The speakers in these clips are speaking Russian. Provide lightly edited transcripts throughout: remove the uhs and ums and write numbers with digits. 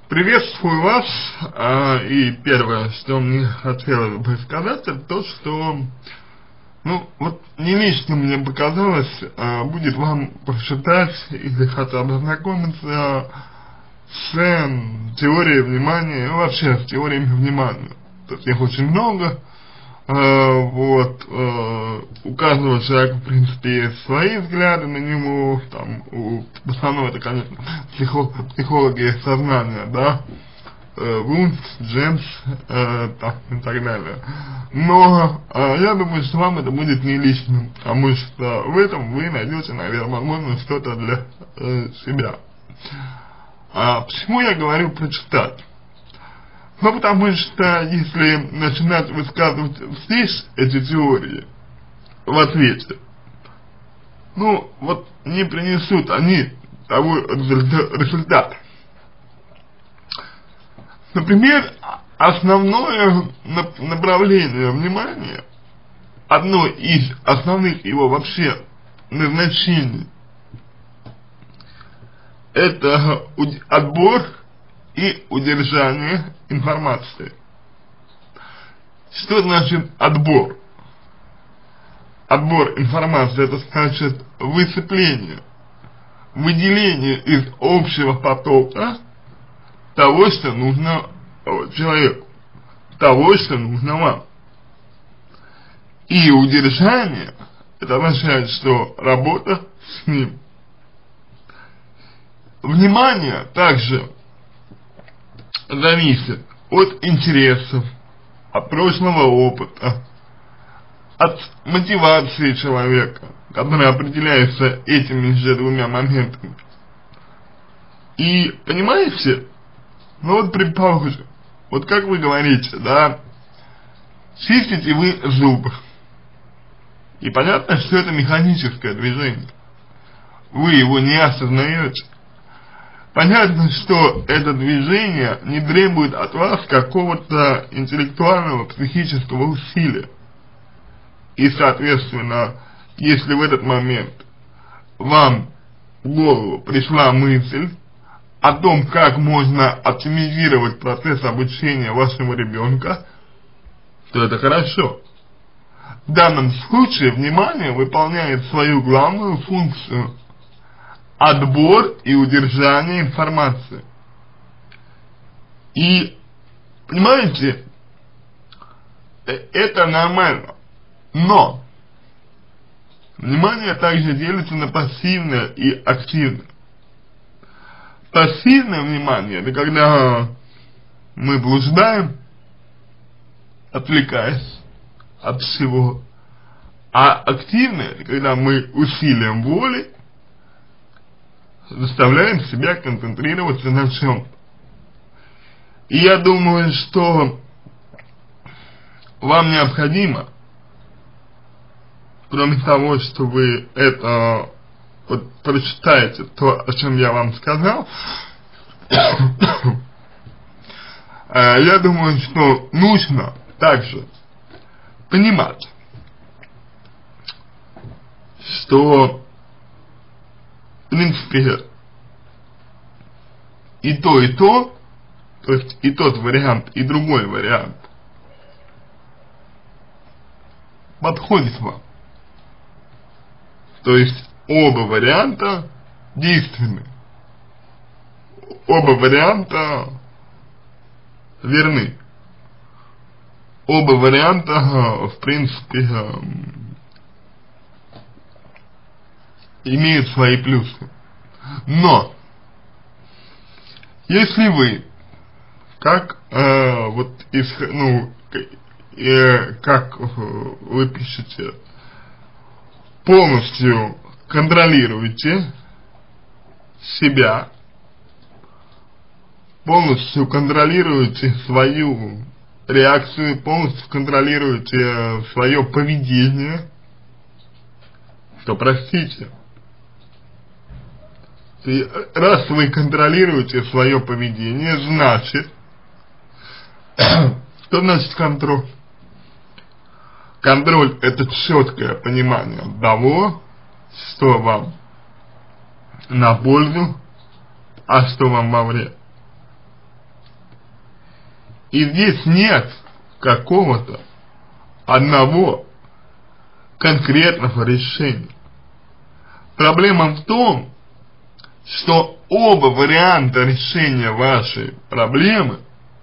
Приветствую вас. И первое, что мне хотелось бы сказать, это то, что, не лично мне показалось, будет вам прочитать или хотя бы ознакомиться с теорией внимания, вообще с теориями внимания. То есть их очень много. У каждого человека, в принципе, есть свои взгляды на него, там, в основном это, конечно, психологи сознания, да, Вунц, Джеймс, и так далее. Но я думаю, что вам это будет не личным, потому что в этом вы найдете, наверное, возможно, что-то для себя. Почему я говорю прочитать? Потому что если начинать высказывать здесь эти теории в ответе, не принесут они того результата. Например, основное направление внимания, одно из основных его вообще назначений, это отбор и удержание информации. Что значит отбор? Отбор информации — это значит выцепление, выделение из общего потока того, что нужно человеку, того, что нужно вам. И удержание — это означает, что работа с ним. Внимание также зависит от интересов, от прошлого опыта, от мотивации человека, которая определяется этими же двумя моментами. И понимаете, предположим, как вы говорите, да, чистите вы зубы, и понятно, что это механическое движение, вы его не осознаете. Понятно, что это движение не требует от вас какого-то интеллектуального, психического усилия. И, соответственно, если в этот момент вам в голову пришла мысль о том, как можно оптимизировать процесс обучения вашего ребенка, то это хорошо. В данном случае внимание выполняет свою главную функцию — отбор и удержание информации. И, понимаете, это нормально. Но внимание также делится на пассивное и активное. Пассивное внимание — это когда мы блуждаем, отвлекаясь от всего. А активное — это когда мы усилием воли заставляем себя концентрироваться на чем-то. И я думаю, что вам необходимо, кроме того, что вы это прочитаете, то, о чем я вам сказал, я думаю, что нужно также понимать, что в принципе и то, то есть и тот вариант, и другой вариант подходит вам. То есть оба варианта действенны, оба варианта верны, оба варианта в принципе имеют свои плюсы. Но если вы, как как вы пишете, полностью контролируете себя, полностью контролируете свою реакцию, полностью контролируете свое поведение, то простите. И раз вы контролируете свое поведение, значит, что значит контроль? Контроль — это четкое понимание того, что вам на пользу, а что вам во вред. И здесь нет какого-то одного конкретного решения. Проблема в том, что оба варианта решения вашей проблемы,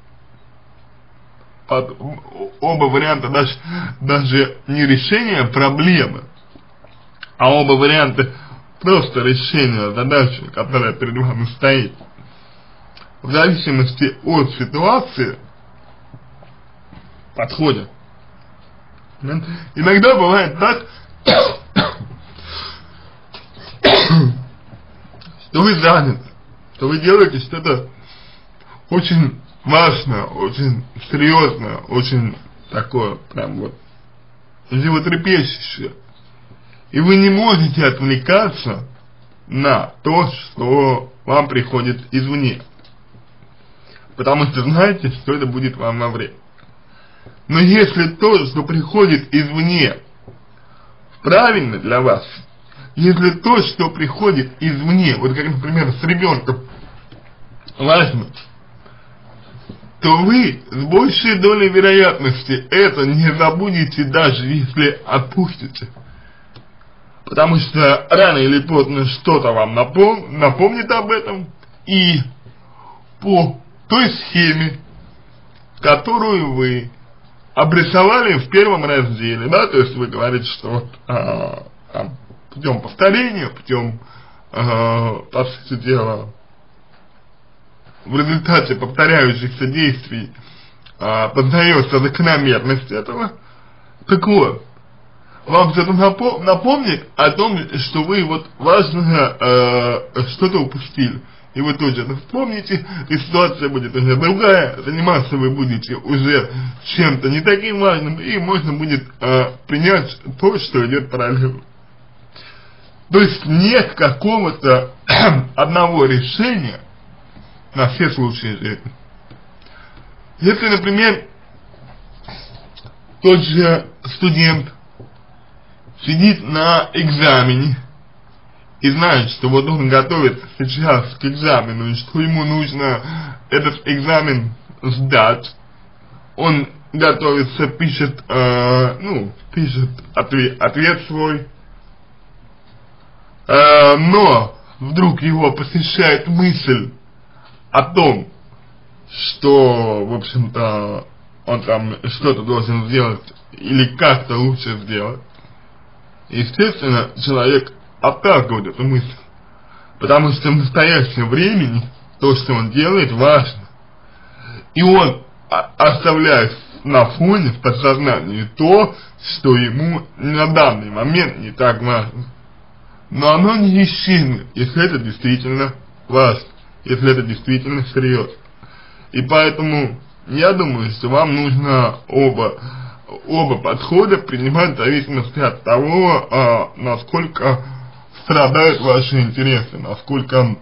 оба варианта даже не решения проблемы, а оба варианта просто решения задачи, которая перед вами стоит, в зависимости от ситуации подходят. Иногда бывает так, что вы заняты, что вы делаете что-то очень важное, очень серьезное, очень такое, прям вот, животрепещущее. И вы не можете отвлекаться на то, что вам приходит извне. Потому что знаете, что это будет вам во вред. Но если то, что приходит извне, правильно для вас, если то, что приходит извне, вот как, например, с ребенком, важно, то вы с большей долей вероятности это не забудете, даже если отпустите. Потому что рано или поздно что-то вам напомнит об этом, и по той схеме, которую вы обрисовали в первом разделе, да, то есть вы говорите, что вот, путем повторения, путем, по сути дела, в результате повторяющихся действий познается закономерность этого. Так вот, вам это напомнит о том, что вы вот важно что-то упустили. И вы тоже это вспомните, и ситуация будет уже другая, заниматься вы будете уже чем-то не таким важным, и можно будет принять то, что идет параллельно. То есть нет какого-то одного решения на все случаи жизни. Если, например, тот же студент сидит на экзамене и знает, что вот он готовится сейчас к экзамену, и что ему нужно этот экзамен сдать, он готовится, пишет ответ свой, но вдруг его посещает мысль о том, что, в общем-то, он там что-то должен сделать или как-то лучше сделать. Естественно, человек отталкивает эту мысль, потому что в настоящем времени то, что он делает, важно. И он оставляет на фоне, в подсознании то, что ему на данный момент не так важно. Но оно не исчезнет, если это действительно важно, если это действительно серьезно. И поэтому я думаю, что вам нужно оба подхода принимать в зависимости от того, насколько страдают ваши интересы, насколько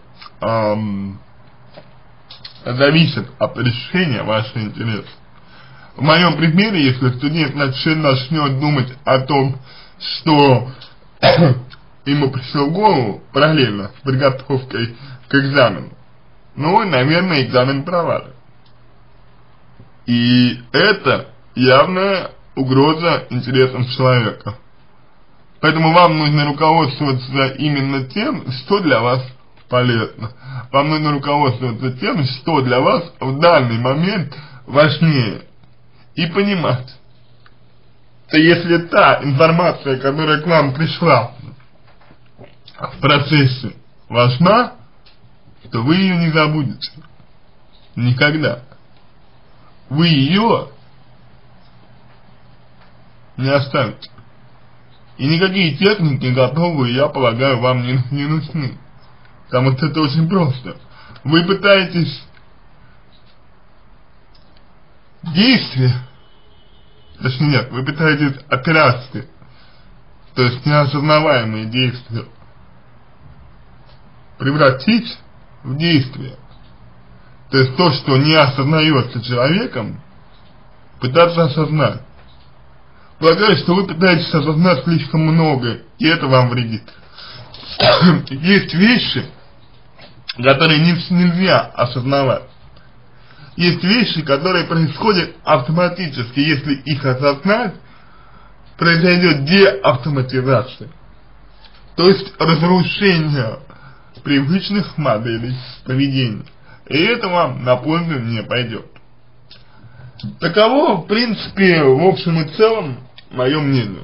зависит от решения ваши интересы. В моем примере, если студент начнет думать о том, что ему пришло в голову параллельно с подготовкой к экзамену, ну, наверное, экзамен провалит. И это явная угроза интересам человека. Поэтому вам нужно руководствоваться именно тем, что для вас полезно. Вам нужно руководствоваться тем, что для вас в данный момент важнее. И понимать, что если та информация, которая к вам пришла в процессе, важна, то вы ее не забудете. Никогда. Вы ее не оставите. И никакие техники готовые, я полагаю, вам не нужны. Потому что это очень просто. Вы пытаетесь действия, точнее нет, вы пытаетесь операции, то есть неосознаваемые действия, превратить в действие. То есть то, что не осознается человеком, пытаться осознать. Полагаю, что вы пытаетесь осознать слишком много, и это вам вредит. Есть вещи, которые нельзя осознавать. есть вещи, которые происходят автоматически. Если их осознать, произойдет деавтоматизация. То есть разрушение привычных моделей поведения. И это вам на пользу не пойдет. Таково, в принципе, в общем и целом, мое мнение.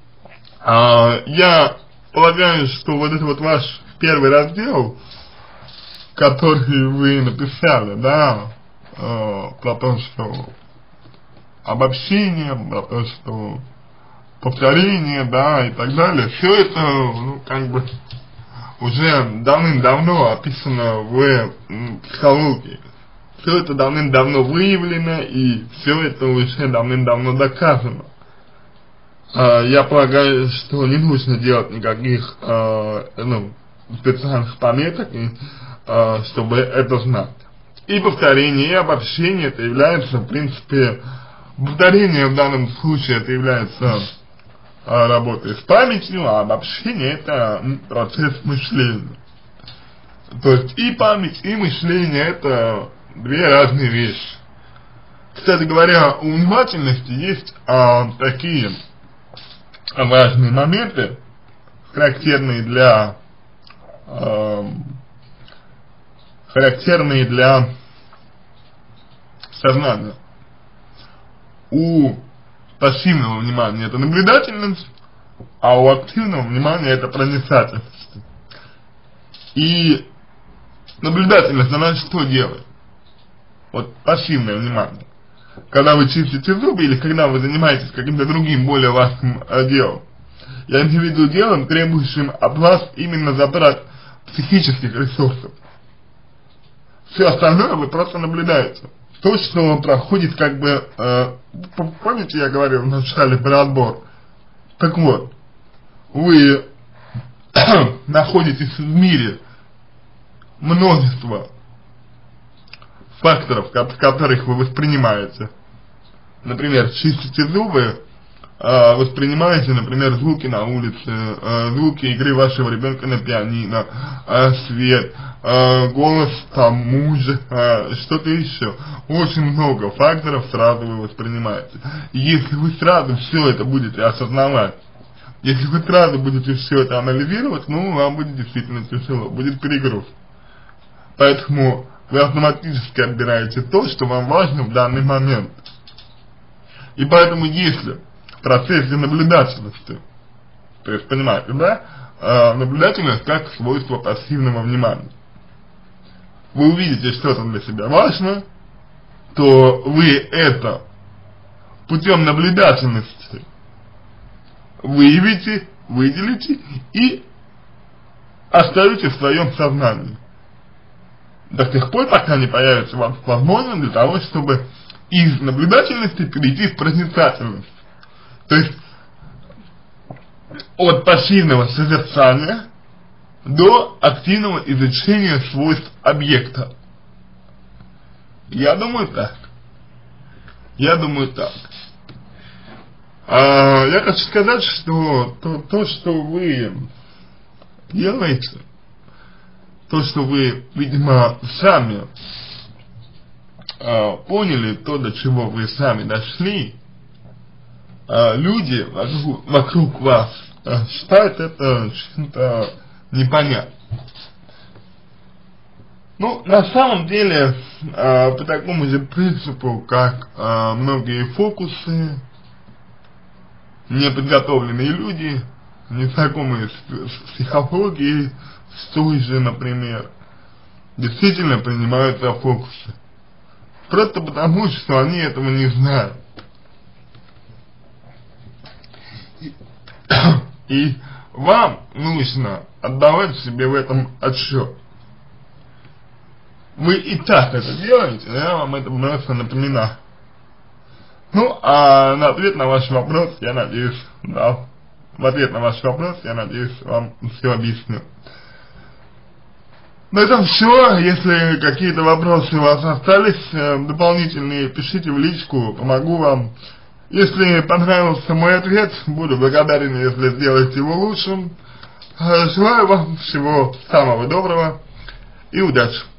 Я полагаю, что вот это вот ваш первый раздел, который вы написали, да, про то, что обобщение, про то, что повторение, да, и так далее, все это, ну, как бы, уже давным-давно описано в психологии. Все это давным-давно выявлено, и все это уже давным-давно доказано. Я полагаю, что не нужно делать никаких специальных пометок, чтобы это знать. И повторение, и обобщение это является, в принципе, повторение в данном случае это является работой с памятью, а обобщение это процесс мышления. То есть и память, и мышление это две разные вещи. Кстати говоря, у внимательности есть такие важные моменты, характерные для сознания. У пассивного внимания это наблюдательность, а у активного внимания это проницательность. И наблюдательность, она что делает? Вот пассивное внимание. Когда вы чистите зубы или когда вы занимаетесь каким-то другим более важным делом. Я имею в виду делом, требующим от вас именно затрат психических ресурсов. Все остальное вы просто наблюдаете. То, что проходит как бы, помните, я говорил в начале про отбор? Так вот, вы находитесь в мире множества факторов, которых вы воспринимаете. Например, чистите зубы, воспринимаете, например, звуки на улице, звуки игры вашего ребенка на пианино, свет, голос там мужа, что-то еще. Очень много факторов сразу вы воспринимаете. И если вы сразу все это будете осознавать, если вы сразу будете все это анализировать, ну, вам будет действительно тяжело, будет перегруз. Поэтому вы автоматически отбираете то, что вам важно в данный момент. И поэтому если в процессе наблюдательности, то есть, понимаете, да, наблюдательность как свойство пассивного внимания. Вы увидите что-то для себя важно, то вы это путем наблюдательности выявите, выделите и оставите в своем сознании. До тех пор, пока не появится вам возможность для того, чтобы из наблюдательности перейти в проницательность. То есть от пассивного созерцания до активного изучения свойств объекта. Я думаю так. Я хочу сказать, что то, что вы делаете, то, что вы, видимо, сами поняли, то, до чего вы сами дошли, люди вокруг вас считают это чем-то непонятным. Ну, на самом деле, по такому же принципу, как многие фокусы, неподготовленные люди, незнакомые с психологией, с той же, например, действительно принимают за фокусы. Просто потому, что они этого не знают. И вам нужно отдавать себе в этом отчет. Вы и так это делаете, я вам это просто напоминаю. Ну, а на ответ на ваш вопрос, я надеюсь, да, в ответ на ваш вопрос, я надеюсь, вам все объясню. На этом все. Если какие-то вопросы у вас остались дополнительные, пишите в личку, помогу вам. Если понравился мой ответ, буду благодарен, если сделаете его лучшим. Желаю вам всего самого доброго и удачи.